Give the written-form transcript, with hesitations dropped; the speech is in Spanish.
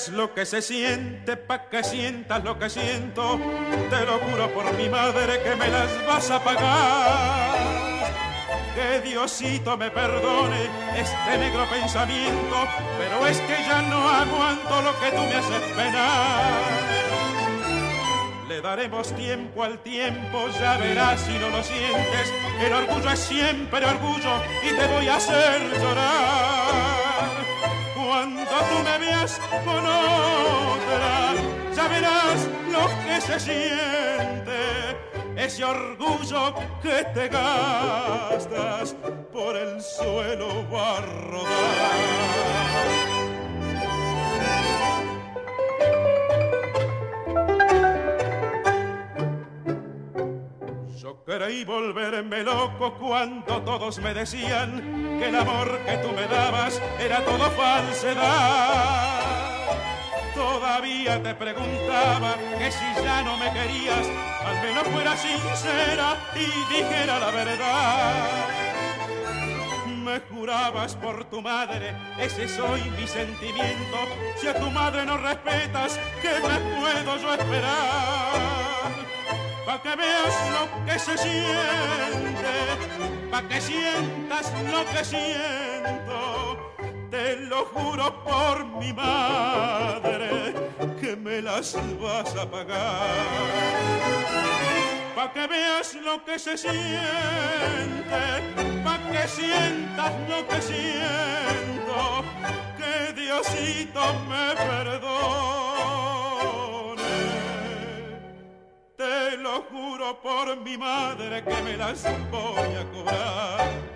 veas lo que se siente, pa' que sientas lo que siento. Te lo juro por mi madre que me las vas a pagar. Que Diosito me perdone este negro pensamiento, pero es que ya no aguanto lo que tú me haces penar. Le daremos tiempo al tiempo, ya verás si no lo sientes. El orgullo es siempre orgullo y te voy a hacer llorar. Cuando tú me veas con otra, ya verás lo que se siente. Ese orgullo que te gastas por el suelo va a rodar. Yo creí volverme loco cuando todos me decían que el amor que tú me dabas era todo falsedad. Todavía te preguntaba que si ya no me querías, al menos fuera sincera y dijera la verdad. Me jurabas por tu madre, ese soy mi sentimiento. Si a tu madre no respetas, ¿qué me puedo yo esperar? Pa' que veas lo que se siente, pa' que sientas lo que siento. Te lo juro por mi madre que me las vas a pagar. Pa' que veas lo que se siente, pa' que sientas lo que siento. Que Diosito me perdone. Te lo juro por mi madre que me las voy a cobrar.